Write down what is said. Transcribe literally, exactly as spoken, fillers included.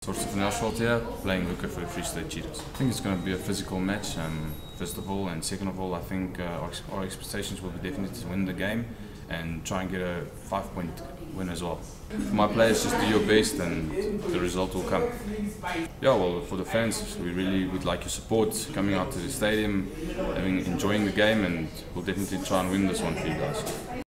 Torsten van Elsvold here, playing hooker for the Free State Cheetahs. I think it's going to be a physical match, um, first of all, and second of all, I think uh, our, our expectations will be definitely to win the game and try and get a five-point win as well. For my players, just do your best and the result will come. Yeah, well, for the fans, we really would like your support, coming out to the stadium, having, enjoying the game, and we'll definitely try and win this one for you guys.